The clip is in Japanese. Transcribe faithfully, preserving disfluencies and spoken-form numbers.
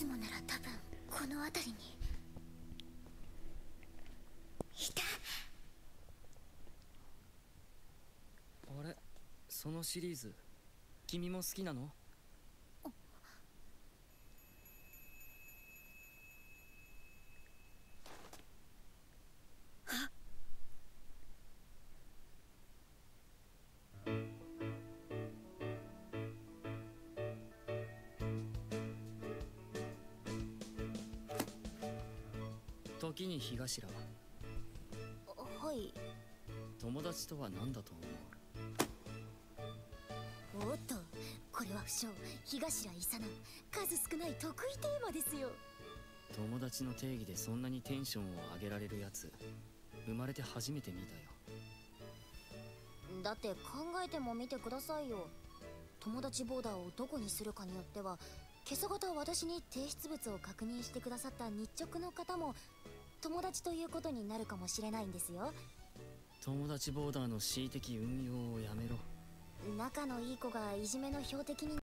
つもなら多分この辺りにいた。 あれ、そのシリーズ君も好きなの？時に火頭ははい。 友達とは何だと思う？ おっと、これは不詳火頭伊佐の数少ない得意テーマですよ。 友達の定義でそんなにテンションを上げられるやつ生まれて初めて見たよ。 だって考えてもみてくださいよ。友達ボーダーをどこにするかによっては、今朝方私に提出物を確認してくださった日直の方も友達ということになるかもしれないんですよ。 友達ボーダーの恣意的運用をやめろ。 仲のいい子がいじめの標的に